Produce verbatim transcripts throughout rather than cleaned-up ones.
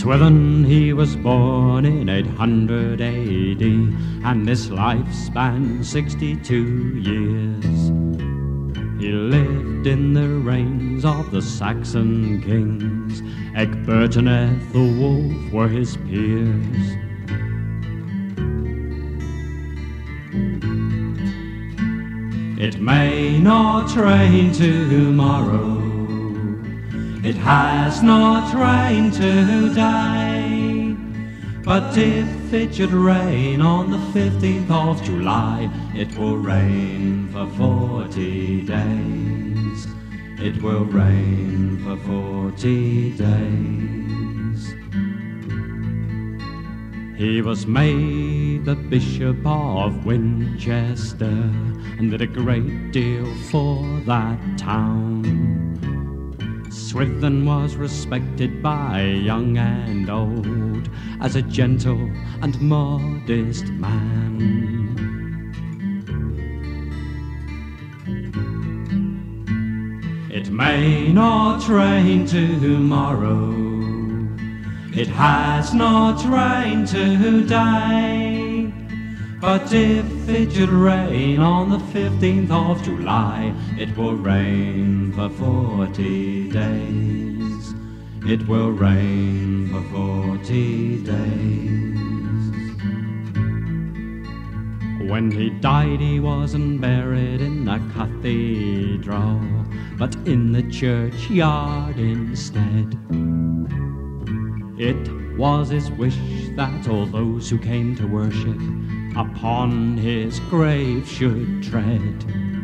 Swithun he was born in eight hundred A D, and his life spanned sixty-two years. He lived in the reigns of the Saxon kings. Egbert and Ethelwulf were his peers. It may not rain tomorrow, it has not rained today, but if it should rain on the fifteenth of July, it will rain for forty days. It will rain for forty days. He was made the Bishop of Winchester and did a great deal for that town. Swithun was respected by young and old as a gentle and modest man. It may not rain tomorrow, it has not rained today, but if it should rain on the fifteenth of July, it will rain for forty days. It will rain for forty days. When he died, he wasn't buried in the cathedral, but in the churchyard instead. It was his wish that all those who came to worship upon his grave should tread.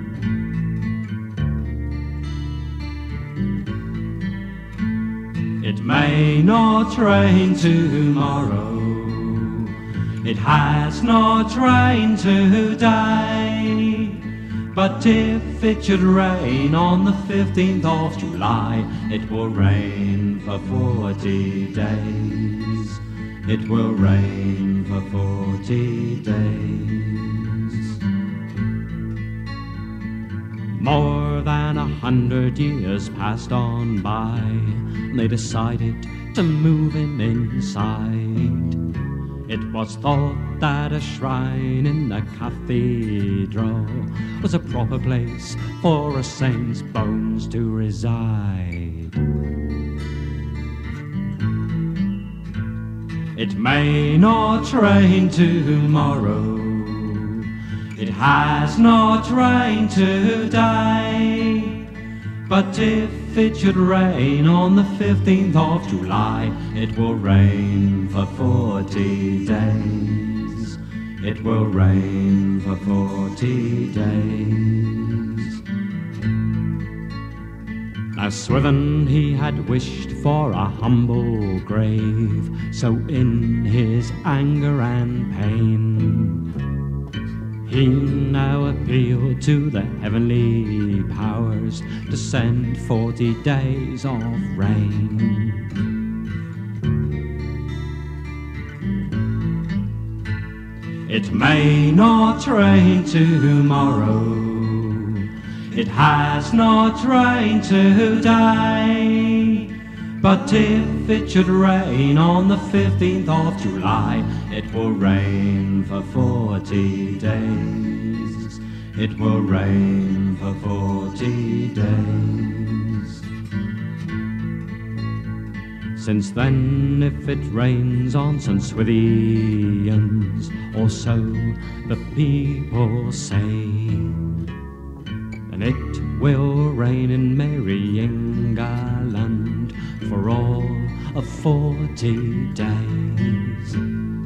It may not rain tomorrow, it has not rained today, but if it should rain on the fifteenth of July, it will rain for forty days. It will rain for forty days. More than a hundred years passed on by, and they decided to move him inside. It was thought that a shrine in the cathedral was a proper place for a saint's bones to reside. It may not rain tomorrow, it has not rained today, but if it should rain on the fifteenth of July, it will rain for forty days. It will rain for forty days. Now Swithun he had wished for a humble grave, so in his anger and pain, he now appealed to the heavenly powers to send forty days of rain. It may not rain tomorrow, it has not rained today, but if it should rain on the fifteenth of July, it will rain for forty days. It will rain for forty days. Since then, if it rains on Saint Swithians, or so the people say, then it will rain in merry England for all of forty days.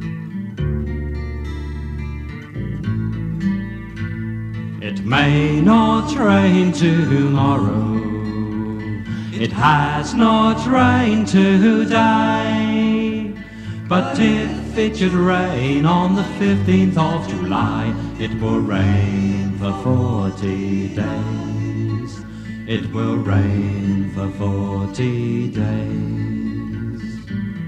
It may not rain tomorrow, it has not rained today, but if it should rain on the fifteenth of July, it will rain for forty days. It will rain for forty days.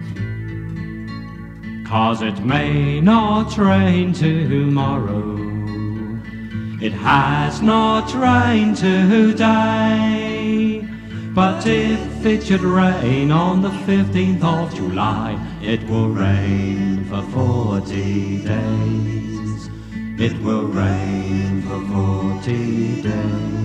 'Cause it may not rain tomorrow, it has not rained today, But if it should rain on the fifteenth of July, it will rain for forty days. It will rain for forty days.